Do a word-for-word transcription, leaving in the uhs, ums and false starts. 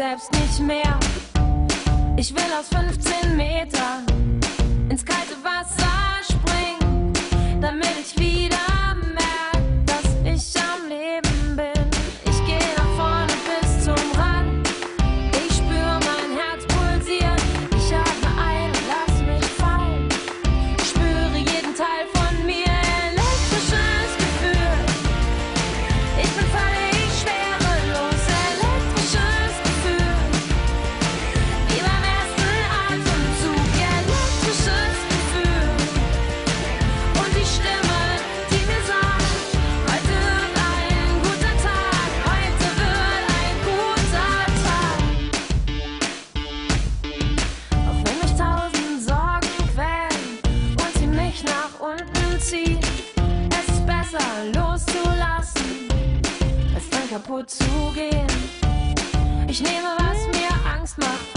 selbst nicht mehr. Ich will aus fünfzehn Metern ins kalte Wasser springen, damit ich wieder merke, dass ich am Leben bin. Ich gehe nach vorne bis zum Rand. Ich spüre mein Herz pulsieren. Ich atme ein und lass mich fallen. Ich spüre jeden Teil von mir. Elektrisches Gefühl. Ich bin völlig schwerelos. Elektrisches Gefühl. Wie beim ersten Atemzug. Elektrisches Gefühl. Und die Stimme, die mir sagt, heute wird ein guter Tag. Heute wird ein guter Tag. Auch wenn mich tausend Sorgen quälen und sie mich nach unten ziehen, es ist besser loszulassen, als dann kaputt zu gehen. Ich nehme, was mir Angst macht